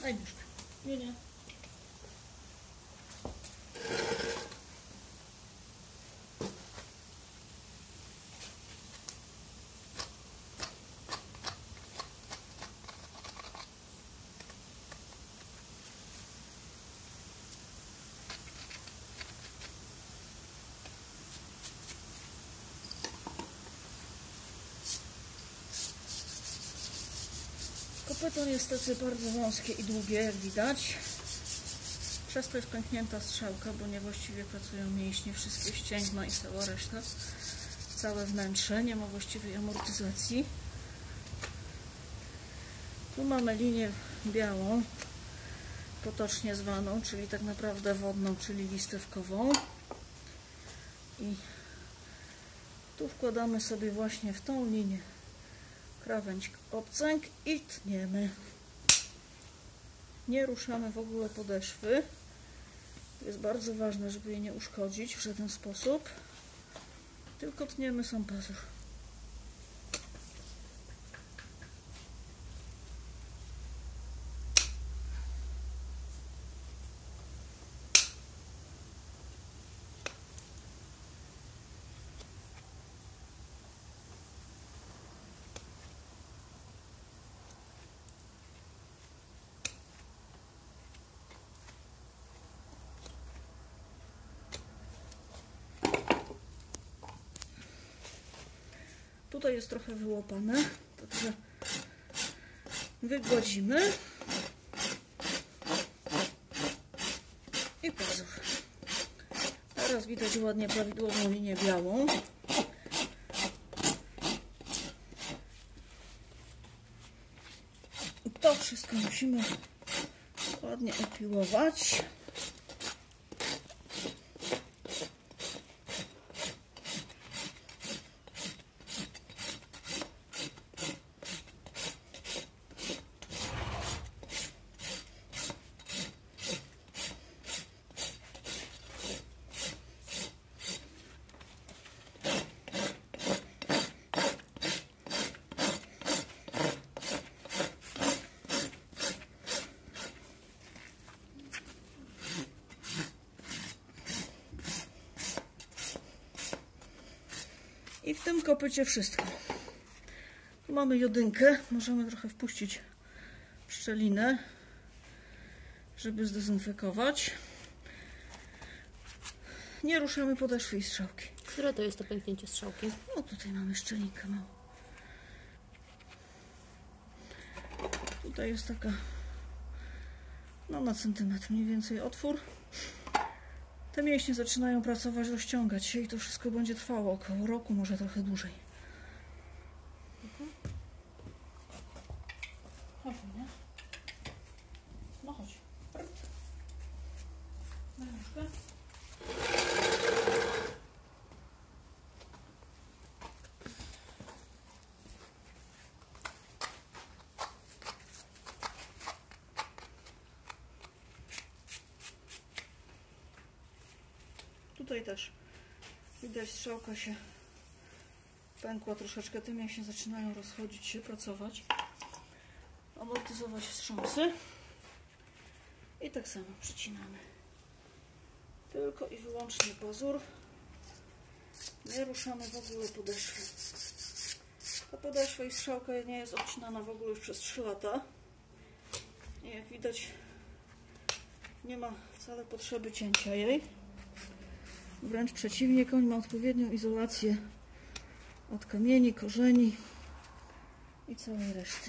Daj nóżkę. Nie, nie. Kopyto niestety bardzo wąskie i długie, jak widać. Przez to jest pęknięta strzałka, bo niewłaściwie pracują mięśnie, wszystkie ścięgna i cała reszta. Całe wnętrze, nie ma właściwej amortyzacji. Tu mamy linię białą, potocznie zwaną, czyli tak naprawdę wodną, czyli listewkową. I tu wkładamy sobie właśnie w tą linię krawędź obcęg i tniemy. Nie ruszamy w ogóle podeszwy. To jest bardzo ważne, żeby jej nie uszkodzić w żaden sposób. Tylko tniemy sam pazur. Tutaj jest trochę wyłopane, także wygładzimy i pazur. Teraz widać ładnie prawidłową linię białą. I to wszystko musimy ładnie epiłować. I w tym kopycie wszystko. Tu mamy jodynkę. Możemy trochę wpuścić w szczelinę, żeby zdezynfekować. Nie ruszamy podeszwy i strzałki. Które to jest to pęknięcie strzałki? No tutaj mamy szczelinkę małą. Tutaj jest taka, no na centymetr mniej więcej otwór. Te mięśnie zaczynają pracować, rozciągać się i to wszystko będzie trwało około roku, może trochę dłużej. Chodź, nie? No chodź. Daj nóżkę. Tutaj też widać, strzałka się pękła troszeczkę, te mięśnie zaczynają rozchodzić się, pracować, amortyzować wstrząsy i tak samo przycinamy. Tylko i wyłącznie pazur, nie ruszamy w ogóle podeszwy. Ta podeszwa i strzałka nie jest obcinana w ogóle już przez 3 lata i jak widać nie ma wcale potrzeby cięcia jej. Wręcz przeciwnie, koń ma odpowiednią izolację od kamieni, korzeni i całej reszty.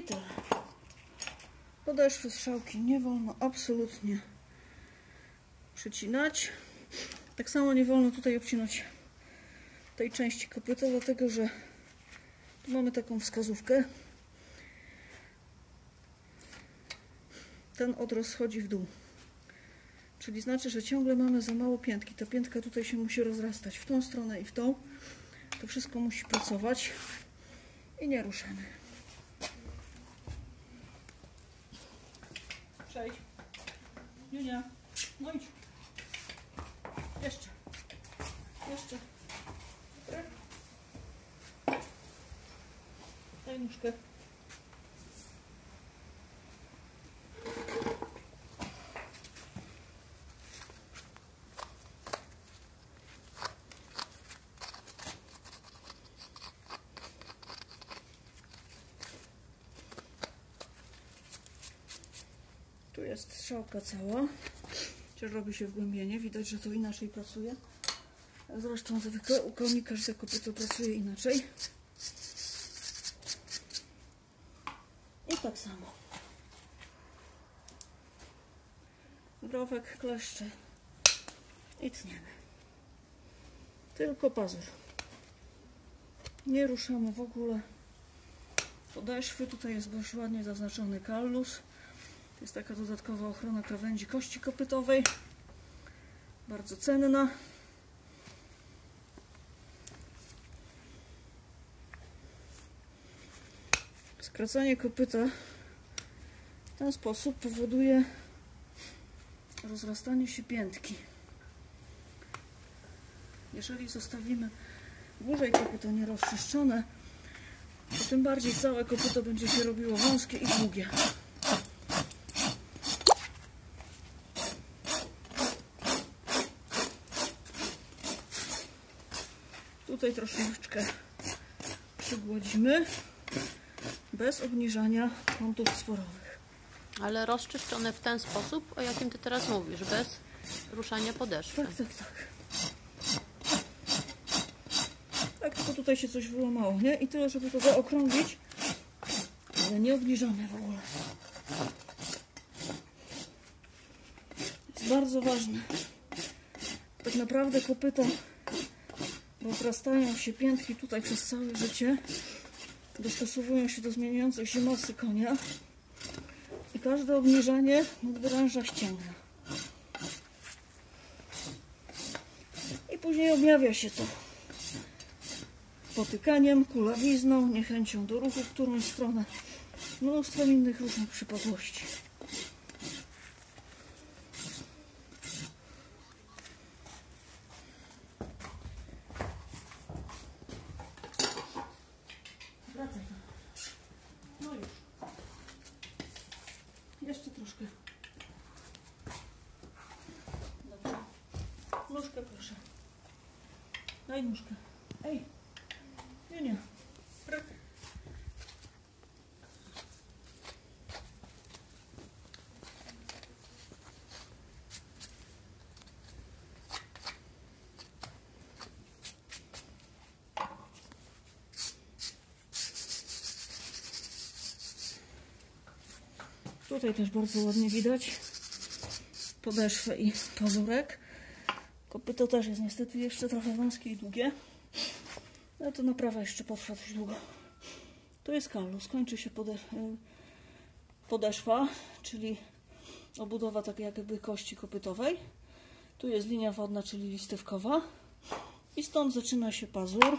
I tyle. Podeszwy strzałki nie wolno absolutnie przycinać. Tak samo nie wolno tutaj obcinać tej części kopyta, dlatego że tu mamy taką wskazówkę. Ten odrost schodzi w dół. Czyli znaczy, że ciągle mamy za mało piętki. Ta piętka tutaj się musi rozrastać w tą stronę i w tą. To wszystko musi pracować i nie ruszamy. Przejdź. Junia, no idź. Jeszcze. Jeszcze. Dobra. Daj nóżkę. Tu jest strzałka cała. Chociaż robi się wgłębienie. Widać, że to inaczej pracuje. Zresztą zwykle u konika każde kopyto pracuje inaczej. I tak samo. Growek, kleszcze i tniemy. Tylko pazur. Nie ruszamy w ogóle podeszwy. Tutaj jest dość ładnie zaznaczony kallus. To jest taka dodatkowa ochrona krawędzi kości kopytowej. Bardzo cenna. Skracanie kopyta w ten sposób powoduje rozrastanie się piętki. Jeżeli zostawimy dłużej kopyto nierozczyszczone, to tym bardziej całe kopyto będzie się robiło wąskie i długie. Tutaj troszeczkę przygłodzimy, bez obniżania kątów sporowych. Ale rozczyszczone w ten sposób, o jakim ty teraz mówisz, bez ruszania podeszwy. Tak, tak, tak. Tak, tylko tutaj się coś wyłamało, nie? I tyle, żeby to zaokrąglić, ale nie obniżone w ogóle. Jest bardzo ważne. Tak naprawdę kopyto rozrastają się piętki tutaj przez całe życie. Dostosowują się do zmieniającej się masy konia. I każde obniżanie nadwyręża ścięgna. I później objawia się to potykaniem, kulawizną, niechęcią do ruchu w którąś stronę, mnóstwem innych różnych przypadłości. Wracaj. No już. Jeszcze troszkę. Dobrze. Nóżkę proszę. Daj nóżkę. Ej. Nie. Tutaj też bardzo ładnie widać podeszwę i pazurek. Kopyto też jest niestety jeszcze trochę wąskie i długie. Ale to naprawa jeszcze potrwa dość długo. Tu jest kallus, kończy się podeszwa, czyli obudowa takiej jakby kości kopytowej. Tu jest linia wodna, czyli listewkowa. I stąd zaczyna się pazur.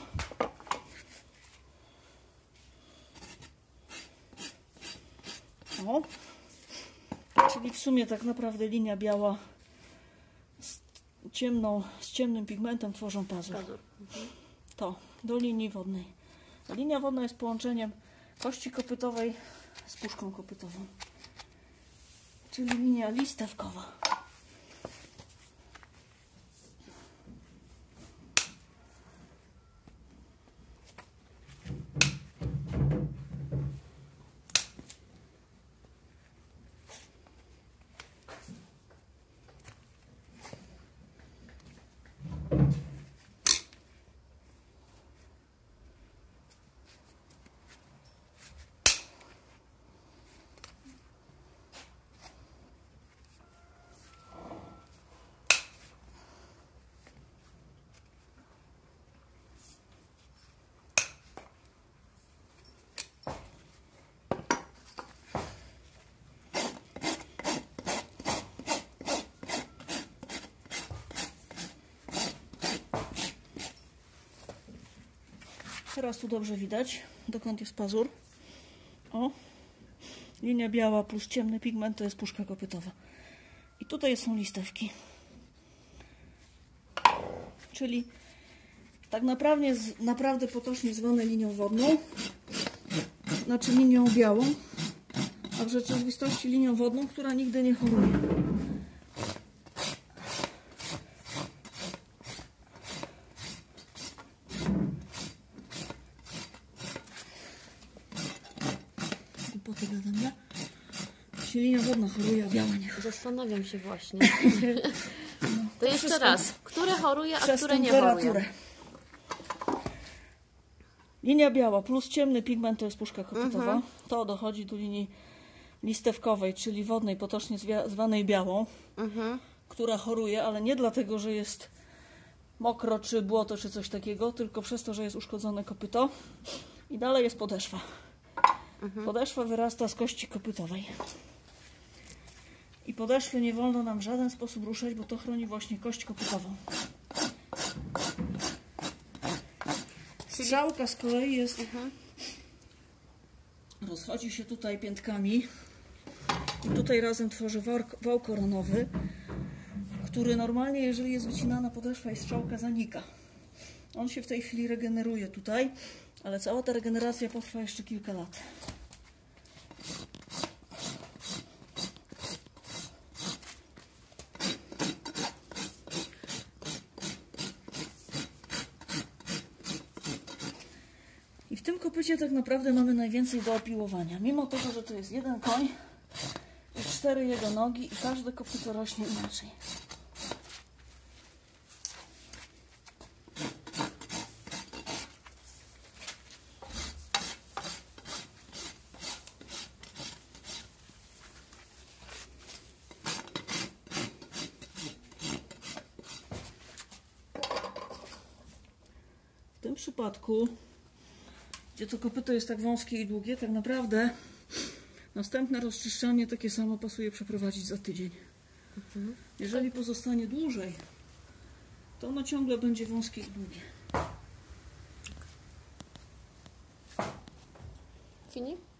O. Czyli w sumie tak naprawdę linia biała z ciemnym pigmentem tworzą pazur. To do linii wodnej. A linia wodna jest połączeniem kości kopytowej z puszką kopytową. Czyli linia listewkowa. teraz tu dobrze widać, dokąd jest pazur. O, linia biała plus ciemny pigment to jest puszka kopytowa. I tutaj są listewki. Czyli tak naprawdę potocznie zwane linią wodną, znaczy linią białą, a w rzeczywistości linią wodną, która nigdy nie choruje. Głupoty gadam, nie? Czyli linia wodna choruje, a biała nie choruje. Zastanawiam się właśnie. To jeszcze raz. Które choruje, a które nie choruje? Linia biała plus ciemny pigment to jest puszka kopytowa. To dochodzi do linii listewkowej, czyli wodnej, potocznie zwanej białą, która choruje, ale nie dlatego, że jest mokro, czy błoto, czy coś takiego, tylko przez to, że jest uszkodzone kopyto. I dalej jest podeszwa. Podeszwa wyrasta z kości kopytowej. I podeszwy nie wolno nam w żaden sposób ruszać, bo to chroni właśnie kość kopytową. Strzałka z kolei jest... Rozchodzi się tutaj piętkami. I tutaj razem tworzy wał koronowy, który normalnie, jeżeli jest wycinana podeszwa i strzałka, zanika. On się w tej chwili regeneruje tutaj, ale cała ta regeneracja potrwa jeszcze kilka lat. I w tym kopycie tak naprawdę mamy najwięcej do opiłowania. Mimo tego, że to jest jeden koń i 4 jego nogi i każde kopyto rośnie inaczej. W tym przypadku, gdzie to kopyto jest tak wąskie i długie, tak naprawdę następne rozczyszczanie takie samo pasuje przeprowadzić za tydzień. Jeżeli pozostanie dłużej, to ono ciągle będzie wąskie i długie. Fini?